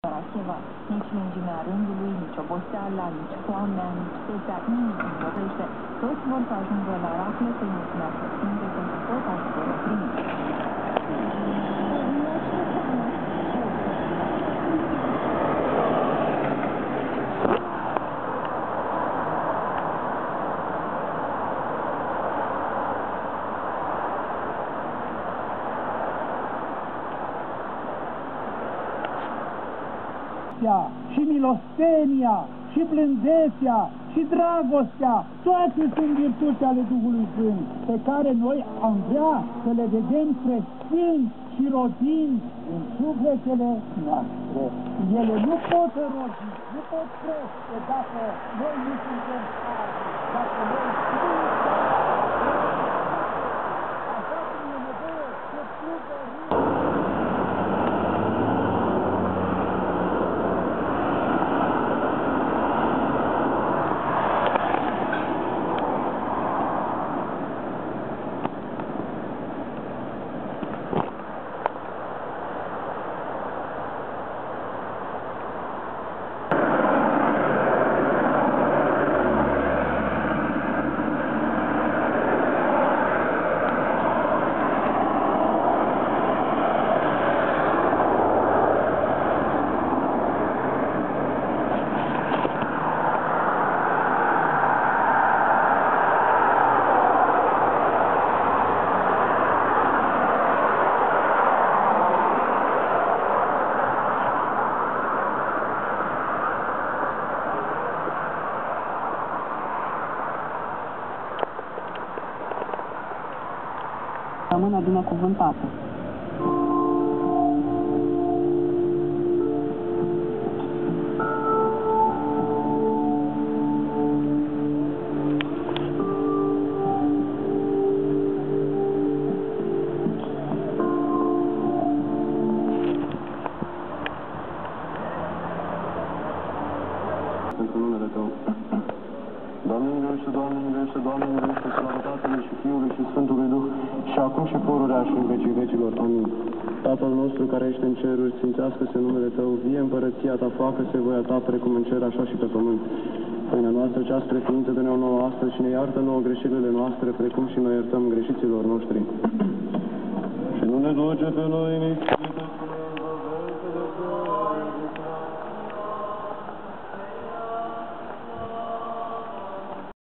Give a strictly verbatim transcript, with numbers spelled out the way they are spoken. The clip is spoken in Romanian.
Ceva, nici lungimea rândului, nici oboseala, nici foamea, nici setea nimeni nu vorbește. Toți vor să ajungă la rafle să-i mulțumească Sfinte pentru tot ajutorul primit. Și milostenia, și blândețea, și dragostea, toate sunt virtuți ale Duhului Sfânt, pe care noi am vrea să le vedem crescând și rodind în sufletele noastre. Ele nu pot rodi, nu pot crește dacă noi nu suntem arzi, dacă noi suntem așa cum e nevoie să plugărim. Mâna binecuvântată. Pentru numele Tău. Doamne miluiește, Doamne miluiește, Doamne miluiește, slavă Tatălui și Fiului și Sfântului Duh, și acum și pururea și în vecii vecilor. Amin. Tatăl nostru care ești în ceruri, sfințească-se numele Tău, vie împărăția Ta, facă-se voia Ta, precum în cer, așa și pe pământ. Pâinea noastră cea spre ființă dă-ne-o nouă astăzi și ne iartă nouă greșelile noastre, precum și noi iertăm greșiților noștri. Și nu ne duce pe noi nici